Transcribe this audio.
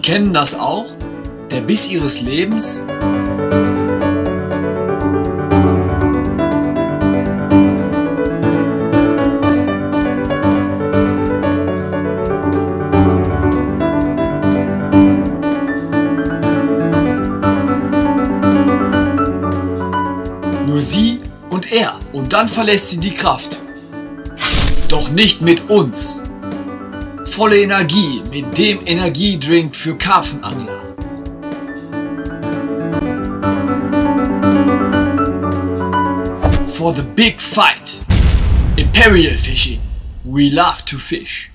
kennen das auch? Der Biss ihres Lebens? Nur sie und er, und dann verlässt sie die Kraft. Doch nicht mit uns. Volle Energie mit dem Energiedrink für Karpfenangler. For the big fight. Imperial fishing. We love to fish.